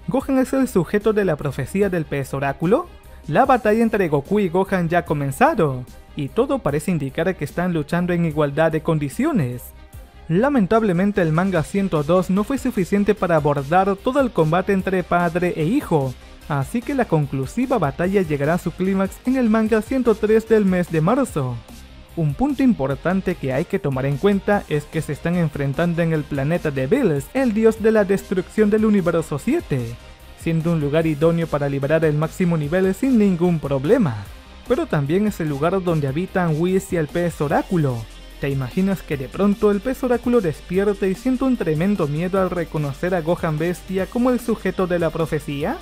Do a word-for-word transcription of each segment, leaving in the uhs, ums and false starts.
¿Gohan es el sujeto de la profecía del pez oráculo? La batalla entre Goku y Gohan ya ha comenzado, y todo parece indicar que están luchando en igualdad de condiciones. Lamentablemente el manga ciento dos no fue suficiente para abordar todo el combate entre padre e hijo, así que la conclusiva batalla llegará a su clímax en el manga ciento tres del mes de marzo. Un punto importante que hay que tomar en cuenta es que se están enfrentando en el planeta de Bills, el dios de la destrucción del universo siete, siendo un lugar idóneo para liberar el máximo nivel sin ningún problema. Pero también es el lugar donde habitan Whis y el pez oráculo. ¿Te imaginas que de pronto el pez oráculo despierte y siente un tremendo miedo al reconocer a Gohan Bestia como el sujeto de la profecía?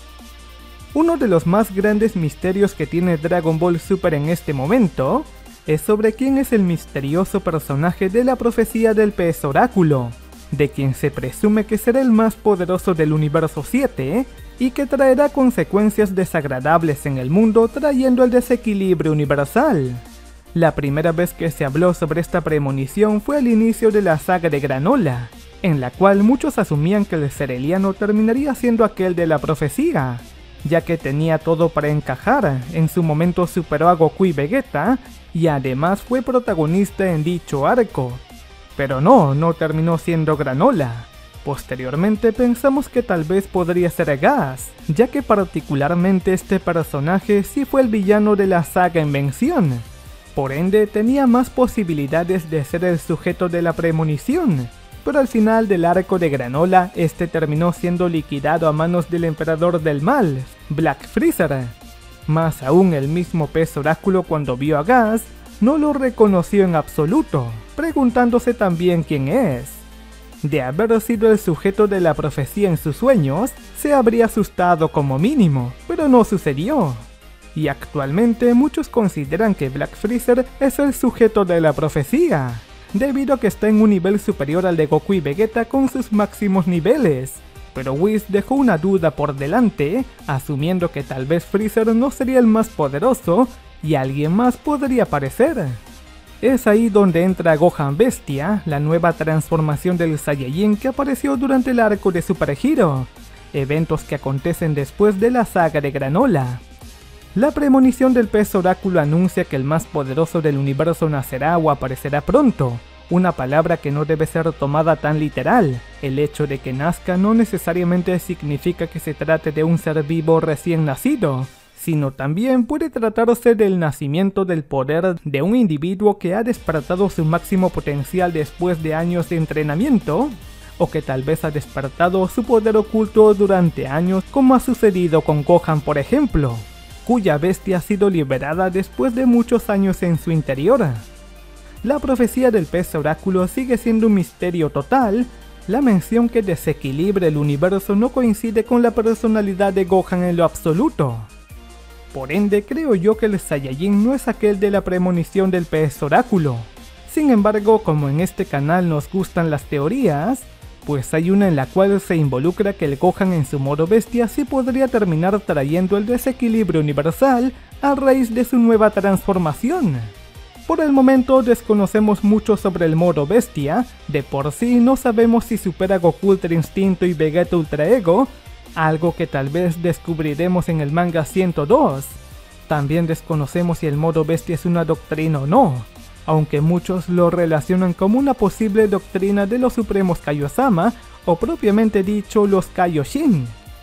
Uno de los más grandes misterios que tiene Dragon Ball Super en este momento es sobre quién es el misterioso personaje de la profecía del pez oráculo, de quien se presume que será el más poderoso del universo siete y que traerá consecuencias desagradables en el mundo trayendo el desequilibrio universal. La primera vez que se habló sobre esta premonición fue al inicio de la saga de Granola, en la cual muchos asumían que el Cereliano terminaría siendo aquel de la profecía, ya que tenía todo para encajar, en su momento superó a Goku y Vegeta, y además fue protagonista en dicho arco. Pero no, no terminó siendo Granola. Posteriormente pensamos que tal vez podría ser Gas, ya que particularmente este personaje sí fue el villano de la saga Invención. Por ende tenía más posibilidades de ser el sujeto de la premonición, pero al final del arco de Granola este terminó siendo liquidado a manos del emperador del mal, Black Freezer. Más aún, el mismo pez oráculo, cuando vio a Gas, no lo reconoció en absoluto, preguntándose también quién es. De haber sido el sujeto de la profecía en sus sueños, se habría asustado como mínimo, pero no sucedió. Y actualmente muchos consideran que Black Freezer es el sujeto de la profecía, debido a que está en un nivel superior al de Goku y Vegeta con sus máximos niveles. Pero Whis dejó una duda por delante, asumiendo que tal vez Freezer no sería el más poderoso y alguien más podría aparecer. Es ahí donde entra Gohan Bestia, la nueva transformación del Saiyajin que apareció durante el arco de Super Hero, eventos que acontecen después de la saga de Granola. La premonición del pez oráculo anuncia que el más poderoso del universo nacerá o aparecerá pronto, una palabra que no debe ser tomada tan literal. El hecho de que nazca no necesariamente significa que se trate de un ser vivo recién nacido, sino también puede tratarse del nacimiento del poder de un individuo que ha despertado su máximo potencial después de años de entrenamiento, o que tal vez ha despertado su poder oculto durante años, como ha sucedido con Gohan por ejemplo, cuya bestia ha sido liberada después de muchos años en su interior. La profecía del pez oráculo sigue siendo un misterio total. La mención que desequilibra el universo no coincide con la personalidad de Gohan en lo absoluto. Por ende, creo yo que el Saiyajin no es aquel de la premonición del pez oráculo. Sin embargo, como en este canal nos gustan las teorías, pues hay una en la cual se involucra que el Gohan en su modo bestia sí podría terminar trayendo el desequilibrio universal a raíz de su nueva transformación. Por el momento desconocemos mucho sobre el modo bestia, de por sí no sabemos si supera Goku Ultra Instinto y Vegeta Ultra Ego, algo que tal vez descubriremos en el manga ciento dos. También desconocemos si el modo bestia es una doctrina o no, aunque muchos lo relacionan como una posible doctrina de los supremos Kaiosama, o propiamente dicho los Kaioshin.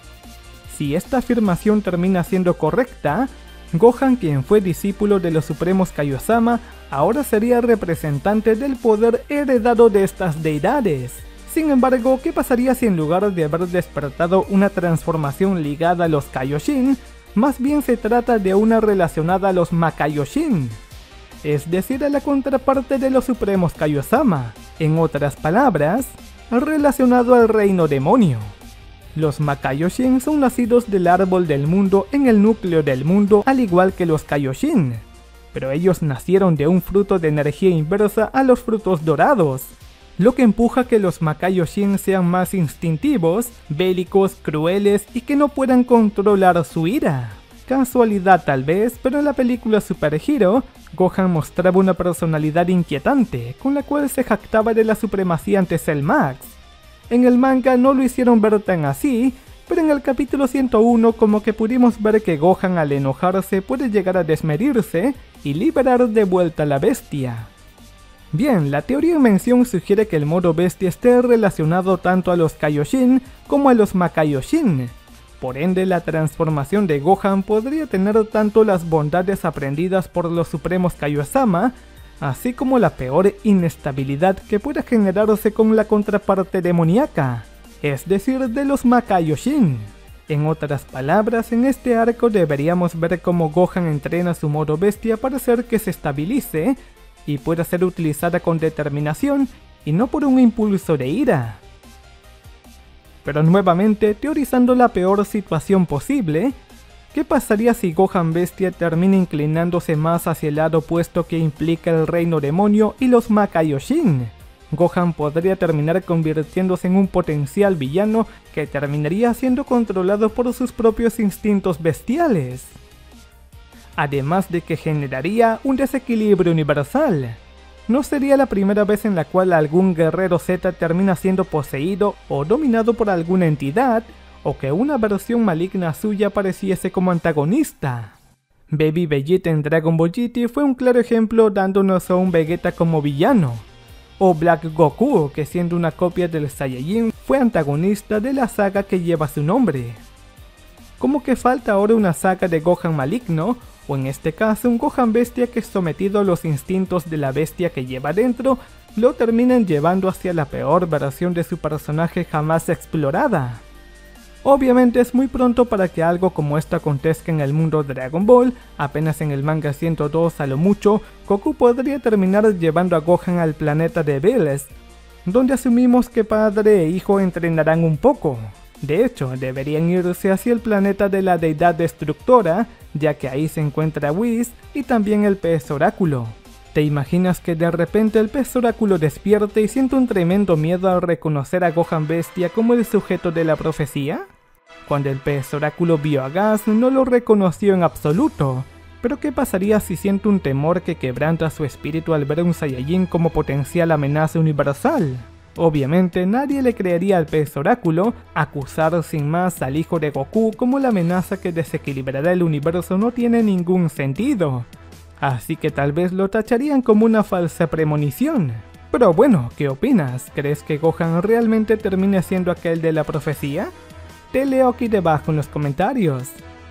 Si esta afirmación termina siendo correcta, Gohan, quien fue discípulo de los supremos Kaiosama, ahora sería representante del poder heredado de estas deidades. Sin embargo, ¿qué pasaría si en lugar de haber despertado una transformación ligada a los Kaioshin, más bien se trata de una relacionada a los Makaioshin? Es decir, a la contraparte de los supremos Kaiosama, en otras palabras, relacionado al reino demonio. Los Makaioshin son nacidos del árbol del mundo en el núcleo del mundo, al igual que los Kaioshin, pero ellos nacieron de un fruto de energía inversa a los frutos dorados, lo que empuja a que los Makaioshin sean más instintivos, bélicos, crueles y que no puedan controlar su ira. Casualidad tal vez, pero en la película Super Hero, Gohan mostraba una personalidad inquietante, con la cual se jactaba de la supremacía ante Cell Max. En el manga no lo hicieron ver tan así, pero en el capítulo ciento uno como que pudimos ver que Gohan al enojarse puede llegar a desmedirse y liberar de vuelta a la bestia. Bien, la teoría en mención sugiere que el modo bestia esté relacionado tanto a los Kaioshin como a los Makaioshin. Por ende, la transformación de Gohan podría tener tanto las bondades aprendidas por los supremos Kaiosama, así como la peor inestabilidad que pueda generarse con la contraparte demoníaca, es decir, de los Makaioshin. En otras palabras, en este arco deberíamos ver cómo Gohan entrena su modo bestia para hacer que se estabilice y pueda ser utilizada con determinación y no por un impulso de ira. Pero nuevamente, teorizando la peor situación posible, ¿qué pasaría si Gohan Bestia termina inclinándose más hacia el lado opuesto que implica el reino demonio y los Makaioshin? Gohan podría terminar convirtiéndose en un potencial villano que terminaría siendo controlado por sus propios instintos bestiales. Además de que generaría un desequilibrio universal. No sería la primera vez en la cual algún guerrero Z termina siendo poseído o dominado por alguna entidad, o que una versión maligna suya apareciese como antagonista. Baby Vegeta en Dragon Ball G T fue un claro ejemplo, dándonos a un Vegeta como villano. O Black Goku, que siendo una copia del Saiyajin fue antagonista de la saga que lleva su nombre. Como que falta ahora una saga de Gohan maligno, o en este caso un Gohan bestia que sometido a los instintos de la bestia que lleva dentro, lo terminan llevando hacia la peor versión de su personaje jamás explorada. Obviamente es muy pronto para que algo como esto acontezca en el mundo Dragon Ball, apenas en el manga ciento dos a lo mucho, Goku podría terminar llevando a Gohan al planeta de Vélez, donde asumimos que padre e hijo entrenarán un poco. De hecho, deberían irse hacia el planeta de la deidad destructora, ya que ahí se encuentra Whis y también el pez oráculo. ¿Te imaginas que de repente el pez oráculo despierte y siente un tremendo miedo al reconocer a Gohan Bestia como el sujeto de la profecía? Cuando el pez oráculo vio a Gas no lo reconoció en absoluto, pero ¿qué pasaría si siente un temor que quebranta su espíritu al ver a un Saiyajin como potencial amenaza universal? Obviamente nadie le creería al pez oráculo. Acusar sin más al hijo de Goku como la amenaza que desequilibrará el universo no tiene ningún sentido, así que tal vez lo tacharían como una falsa premonición. Pero bueno, ¿qué opinas? ¿Crees que Gohan realmente termine siendo aquel de la profecía? Te leo aquí debajo en los comentarios.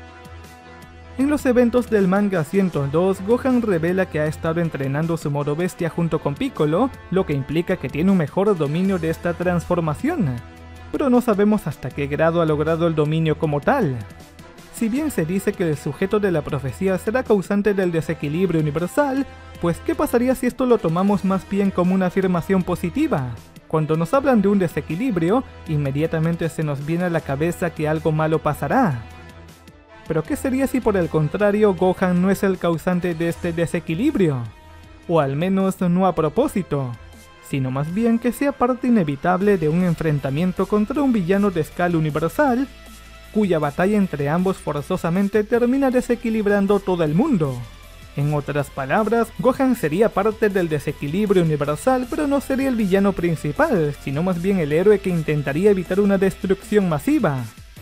En los eventos del manga ciento dos, Gohan revela que ha estado entrenando su modo bestia junto con Piccolo, lo que implica que tiene un mejor dominio de esta transformación, pero no sabemos hasta qué grado ha logrado el dominio como tal. Si bien se dice que el sujeto de la profecía será causante del desequilibrio universal, pues ¿qué pasaría si esto lo tomamos más bien como una afirmación positiva? Cuando nos hablan de un desequilibrio, inmediatamente se nos viene a la cabeza que algo malo pasará. Pero ¿qué sería si por el contrario Gohan no es el causante de este desequilibrio? O al menos no a propósito, sino más bien que sea parte inevitable de un enfrentamiento contra un villano de escala universal, cuya batalla entre ambos forzosamente termina desequilibrando todo el mundo. En otras palabras, Gohan sería parte del desequilibrio universal, pero no sería el villano principal, sino más bien el héroe que intentaría evitar una destrucción masiva.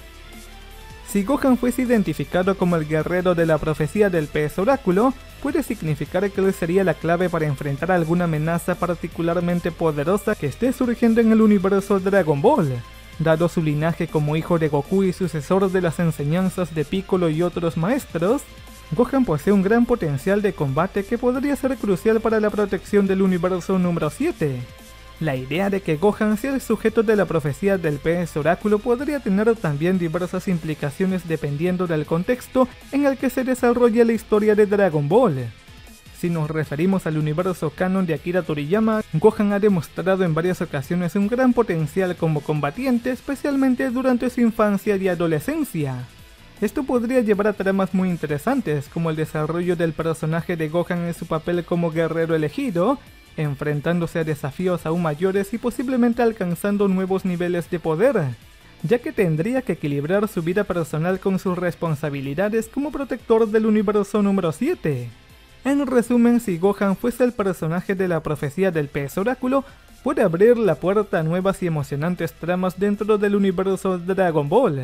Si Gohan fuese identificado como el guerrero de la profecía del pez oráculo, puede significar que él sería la clave para enfrentar alguna amenaza particularmente poderosa que esté surgiendo en el universo Dragon Ball. Dado su linaje como hijo de Goku y sucesor de las enseñanzas de Piccolo y otros maestros, Gohan posee un gran potencial de combate que podría ser crucial para la protección del universo número siete. La idea de que Gohan sea el sujeto de la profecía del pez oráculo podría tener también diversas implicaciones dependiendo del contexto en el que se desarrolla la historia de Dragon Ball. Si nos referimos al universo canon de Akira Toriyama, Gohan ha demostrado en varias ocasiones un gran potencial como combatiente, especialmente durante su infancia y adolescencia. Esto podría llevar a tramas muy interesantes, como el desarrollo del personaje de Gohan en su papel como guerrero elegido, enfrentándose a desafíos aún mayores y posiblemente alcanzando nuevos niveles de poder, ya que tendría que equilibrar su vida personal con sus responsabilidades como protector del universo número siete. En resumen, si Gohan fuese el personaje de la profecía del pez oráculo, puede abrir la puerta a nuevas y emocionantes tramas dentro del universo Dragon Ball.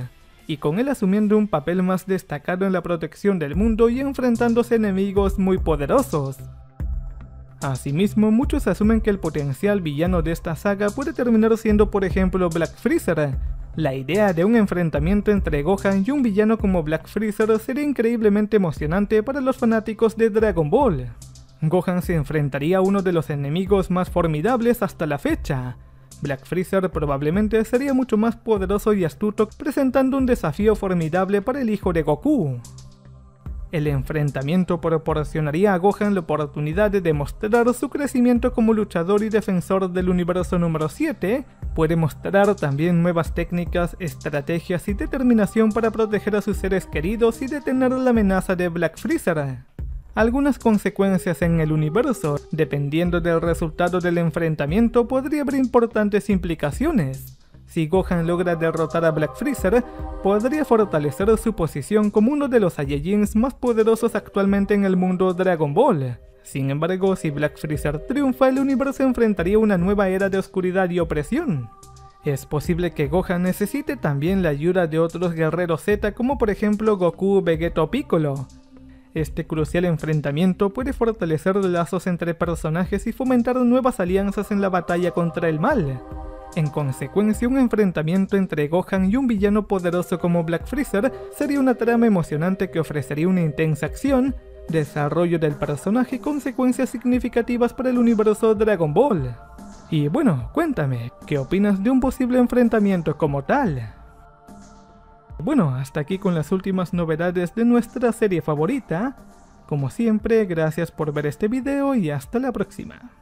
y con él asumiendo un papel más destacado en la protección del mundo y enfrentándose a enemigos muy poderosos. Asimismo, muchos asumen que el potencial villano de esta saga puede terminar siendo por ejemplo Black Freezer. La idea de un enfrentamiento entre Gohan y un villano como Black Freezer sería increíblemente emocionante para los fanáticos de Dragon Ball. Gohan se enfrentaría a uno de los enemigos más formidables hasta la fecha. Black Freezer probablemente sería mucho más poderoso y astuto, presentando un desafío formidable para el hijo de Goku. El enfrentamiento proporcionaría a Gohan la oportunidad de demostrar su crecimiento como luchador y defensor del universo número siete, puede mostrar también nuevas técnicas, estrategias y determinación para proteger a sus seres queridos y detener la amenaza de Black Freezer. Algunas consecuencias en el universo, dependiendo del resultado del enfrentamiento, podría haber importantes implicaciones. Si Gohan logra derrotar a Black Freezer, podría fortalecer su posición como uno de los Saiyajins más poderosos actualmente en el mundo Dragon Ball. Sin embargo, si Black Freezer triunfa, el universo enfrentaría una nueva era de oscuridad y opresión. Es posible que Gohan necesite también la ayuda de otros guerreros Z, como por ejemplo Goku, Vegeta o Piccolo. Este crucial enfrentamiento puede fortalecer lazos entre personajes y fomentar nuevas alianzas en la batalla contra el mal. En consecuencia, un enfrentamiento entre Gohan y un villano poderoso como Black Freezer sería una trama emocionante que ofrecería una intensa acción, desarrollo del personaje y consecuencias significativas para el universo Dragon Ball. Y bueno, cuéntame, ¿qué opinas de un posible enfrentamiento como tal? Bueno, hasta aquí con las últimas novedades de nuestra serie favorita. Como siempre, gracias por ver este video y hasta la próxima.